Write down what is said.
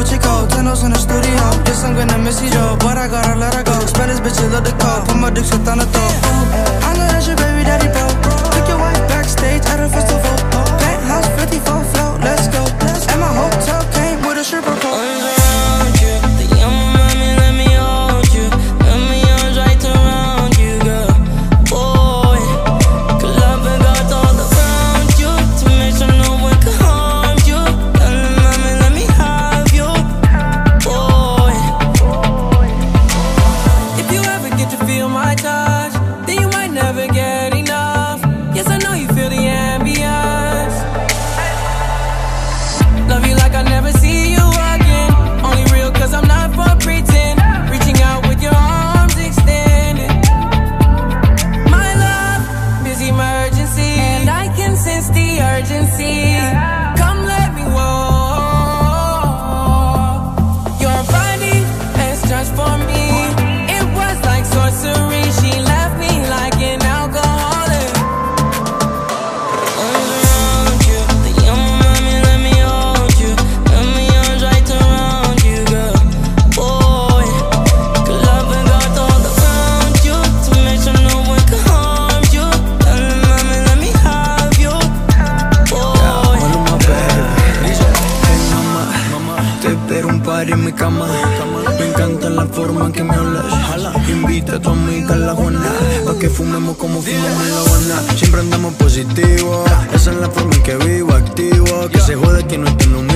Chico, Tennos in the studio. Guess I'm gonna miss you, Joe, but I gotta let her go. Spanish bitches love the call, put my dick shit on the throat. I know that's your baby daddy, bro. Took your wife backstage at a festival. Penthouse 54 float, let's go. And my hotel came with a stripper pole. En mi cama, me encanta la forma en que me hablas. Invita a tu amiga a la Juana, pa' que fumemos como fumamos en La Habana. Siempre andamos positivo, esa es la forma en que vivo, activo. Que se jode que no esté lo mío.